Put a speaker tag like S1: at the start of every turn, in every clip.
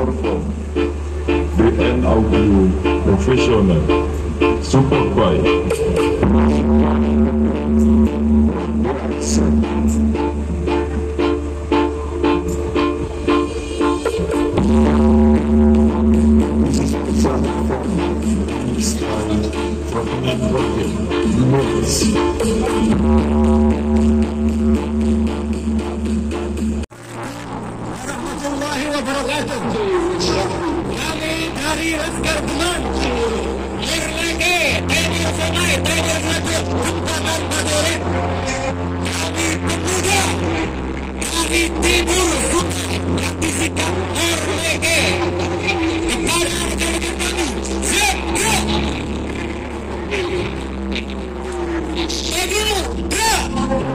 S1: perform BN Audio Professional Support by
S2: warahmatullahi wabarakatuh. Kami dari Laskar Teman Lirlege TNI Sungai TNI Satu Kabupaten Prajurit. Kami pemuda dari timur Sungai Praktisikap Lirlege. Kepada rekan-rekan kami, siap gerak. Maju gerak.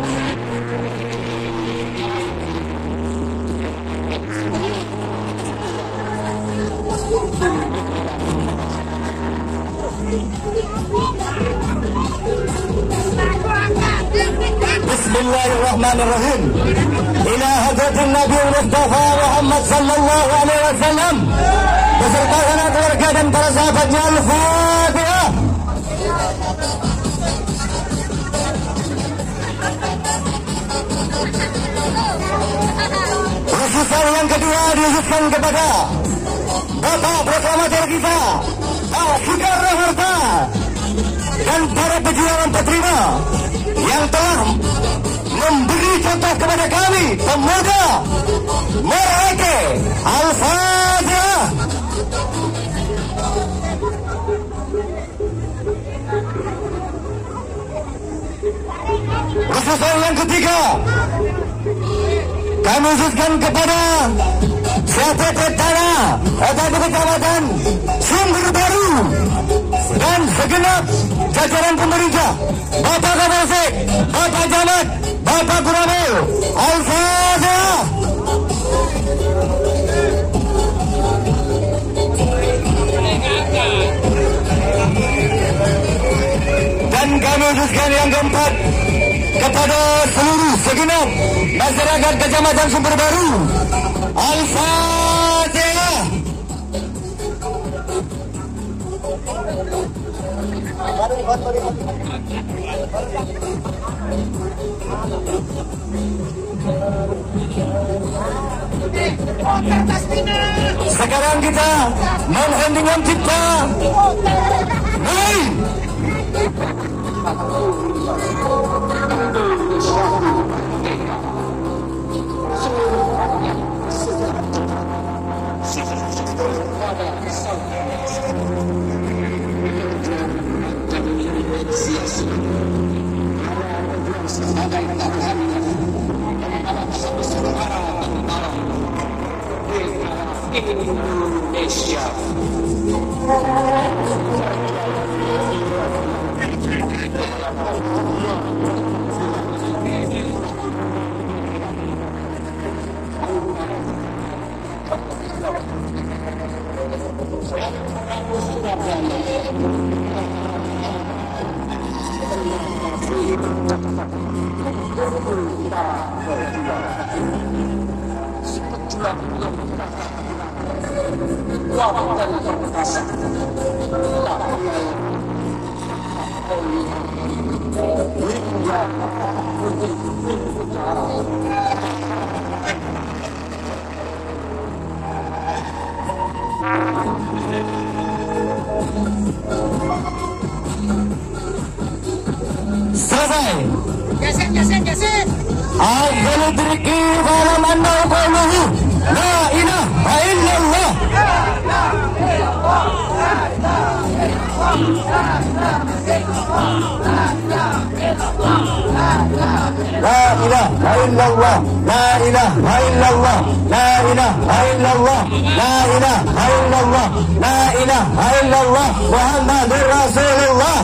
S2: Bismillahirrahmanirrahim. Ila hadratin Nabi Mustafa Muhammad sallallahu alaihi wasallam beserta anak keluarga dan para sahabatnya. Al-Fatihah. Khususan yang kedua dikhususkan kepada Bapak Proklamator kita Pak Soekarno Hatta dan para pejuang peterima yang telah memberi contoh kepada kami pemuda Merauke. Al-Fatihah. Khususan yang ketiga kami khususkan kepada Sekretariat Tanah atau Kecamatan Sumber Baru dan segenap jajaran pemerintah, Bapak Kapolsek, Bapak Camat, Bapak Gubernur. Al-Fatihah. Dan kami khususkan yang keempat kepada seluruh segenap masyarakat Kecamatan Sumber Baru. Al-Fatihah. Sekarang kita menghendingkan cipta. Mulai.
S3: Indonesia.
S2: Selesai.
S4: Jasin.
S2: Afdal dzikri malam anda qawluhu la ilaha illallah. La ilaha illallah, la ilaha illallah, la ilaha illallah, la ilaha illallah, la ilaha illallah, Muhammadur Rasulullah.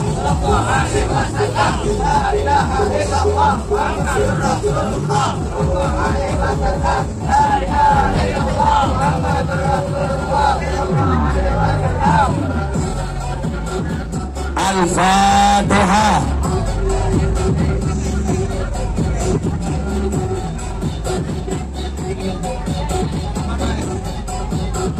S2: Al-Fatihah.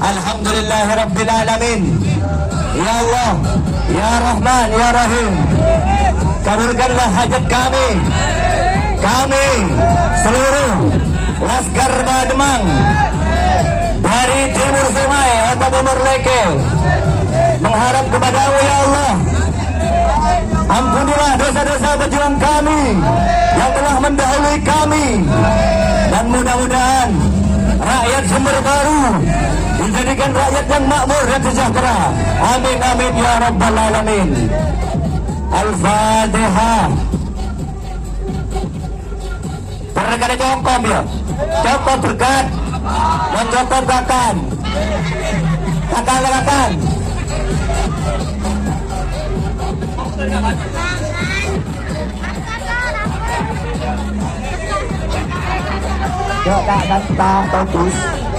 S2: Alhamdulillahirabbil alamin. Ya Allah, ya Rahman, ya Rahim, kabulkanlah hajat kami seluruh Laskar Bademang dari timur sungai atau timur leke, mengharap kepada-Mu ya Allah, ampunilah dosa-dosa pejuang kami yang telah mendahului kami, dan mudah-mudahan rakyat Sumber Baru dijadikan rakyat yang makmur dan sejahtera. Amin amin ya rabbal alamin. Al-Fatihah. Rekan-rekan jongkok ya, jongkok berkat, mencontoh gerakan, gerakan. Yuk kita bagus.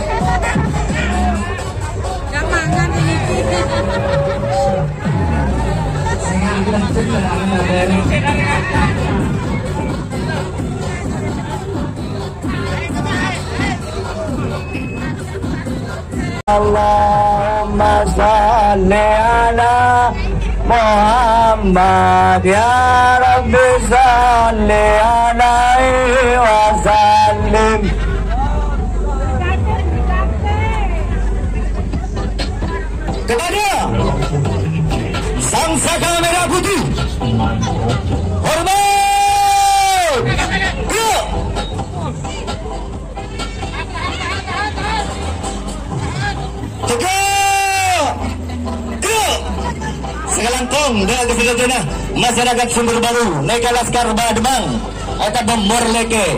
S4: Jangan ini.
S2: Allahumma salli ala Muhammad ya Rabbi salli alaihi wa sallim. Kepada sang saka merah putih, hormat, yuk. Segalangkong dengan kesegajanah masyarakat Sumber Baru Neka Laskar Bademang atau Bemor Leke.